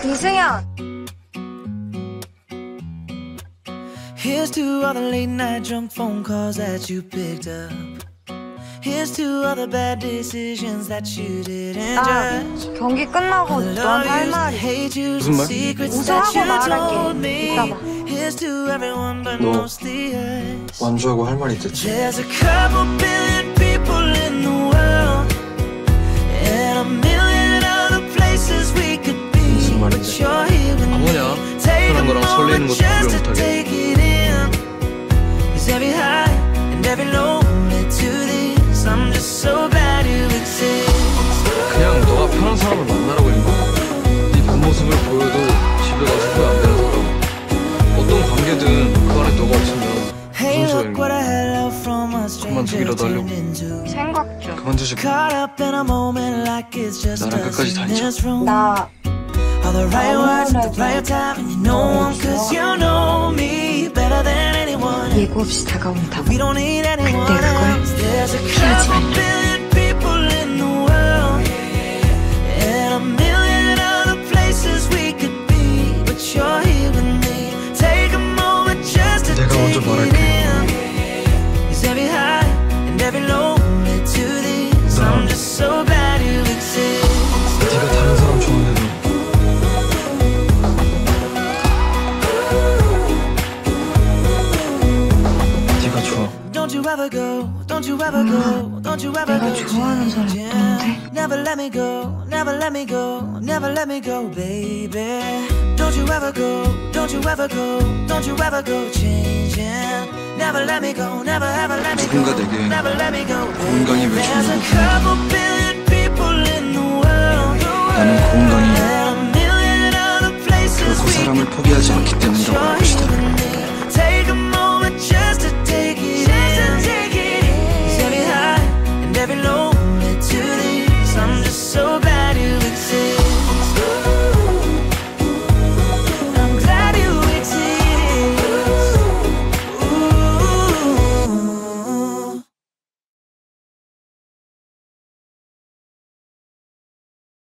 이승현. Here's to all the late night drunk phone calls that you picked up. Here's to all the bad decisions that you didn't judge. 경기 끝나고 너한테 할 말이. 무슨 말? 우승하고 말할게. 이따 봐. 너 완주하고 할 말이 있댔지? There's a couple billion people in the world and a million other places we could be. But you're here with me. Take a moment just to take it in. 'Cause every high and every low led to this. I'm just so glad you exist. 그냥 너가 편한 사람을 만나라고 했나? 네 본 모습을 보여도 집에 가서 후회 안 되는 사람. 어떤 관계든 그 안에 너가 없으면 무슨 소용이야. 그만두기라도 하려고. 생각 좀. 그만두지. 나랑 끝까지 다니자. 나 All the right words at the right time, and you know 'em 'cause you know me better than anyone. 예고 없이 다가온다고. We don't need anyone 그때 그걸 else. There's a 피하지 couple 말라. billion people in the world and a million other places we could be. But you're here with me. Take a moment just to 내가 먼저 take it 말할게. in. 'Cause every high and every low led to this. I'm just so glad you exist. 네가 다른 사람 좋아하는데도 네가 좋아. Don't you ever go, don't you ever go, don't you ever go. 내가 좋아하는 사람 없던데. Never let me go, never let me go, never let me go, baby. Don't you ever go, don't you ever go, don't you ever go changing. Never let me go, never ever let me go, 누군가 내게 never let me go, 고은강이 왜 There's a 좋은지 couple billion people in the world. 나는 고은강이